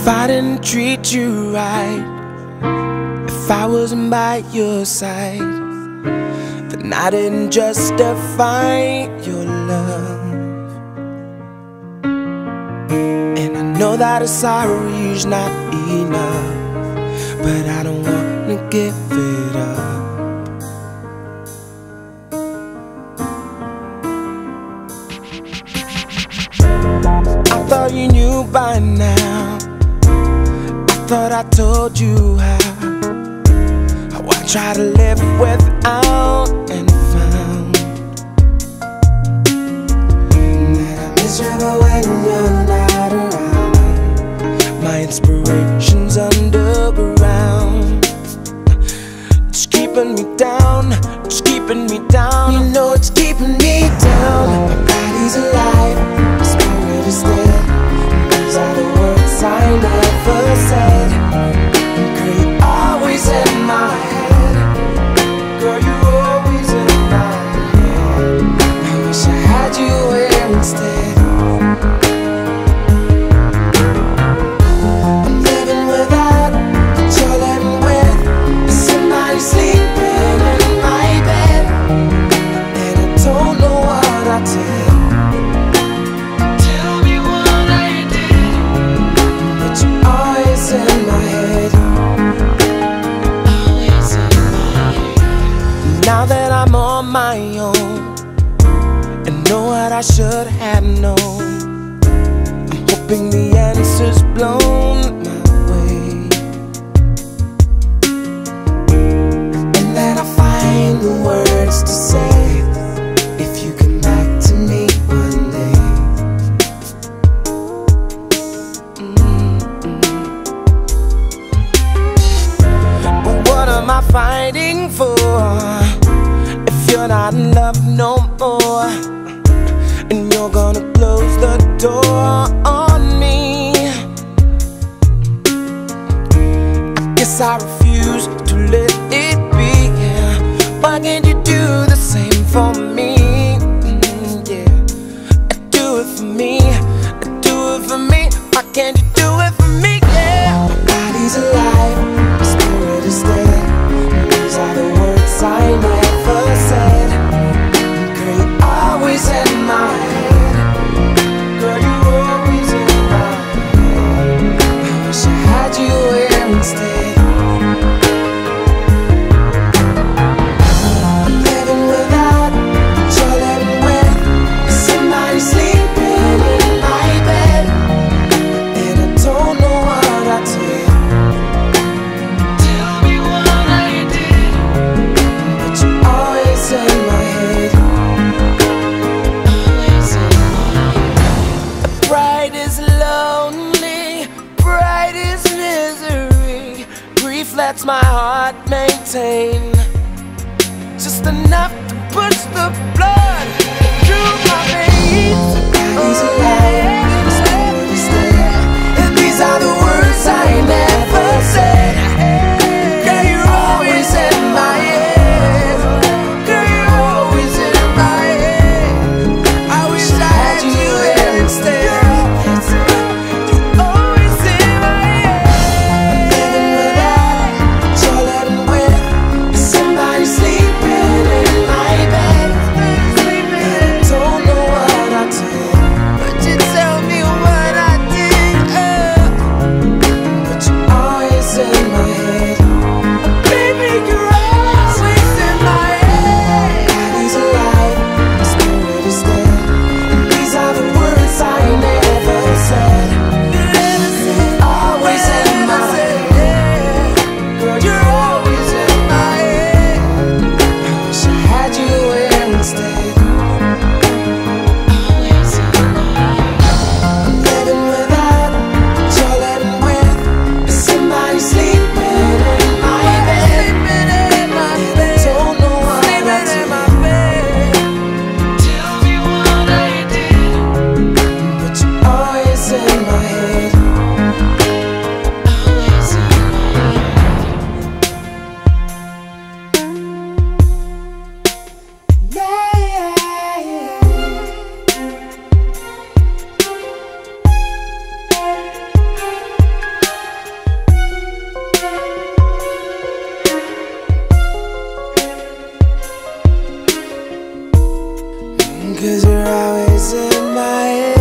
If I didn't treat you right, if I wasn't by your side, then I didn't justify your love. And I know that a sorry's not enough, but I don't wanna give it up. I thought you knew by now, I thought I told you how I try to live without and found that I'm miserable when you're not around. My inspiration's underground. It's keeping me down, it's keeping me down. You know it's keeping me down. My body's alive, my spirit is dead. These are the words I never said. Girl, you're always in my head. Girl, you're always in my head. I wish I had you here instead. I'm living without, but you're living with somebody sleeping in my bed. And I don't know what I did. Tell me what I did. But you're always in my head. Always in my head. Now that I'm on my own and know what I should have known, I'm hoping the answer's blown my way, and that I find the words to say if you come back to me one day. But what am I fighting for if you're not in love no more? And you're gonna close the door on me. I guess I refuse to let it be. Why can't you do the same for me? Yeah, do it for me, do it for me. Why can't you do it for me? Yeah. My body's alive, my spirit is dead. These are the words I never said. Girl, you're always in my head. Girl, you're always in my head. I wish I had you here instead. I'm living without, but you're living with somebody sleeping in my bed. And I don't know what I did. Tell me what I did. But you're always in my head. Always in my head. Pride is lonely, pride is misery. Grief lets my heart maintain just enough to push the blood through my veins. Body's alive, my spirit is dead. And these are the words I never said. Girl, you're always in my head. Girl, you're always in my head. I wish I had you here instead. You're always in my head. I'm living without, but you're living with somebody sleeping in my bed. And I don't know what I did, but you tell 'cause you're always in my head.